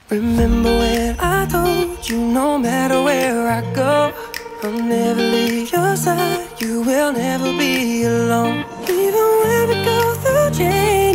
Remember when I told you no matter where I go, I'll never leave your side, you will never be alone. Even when we go through change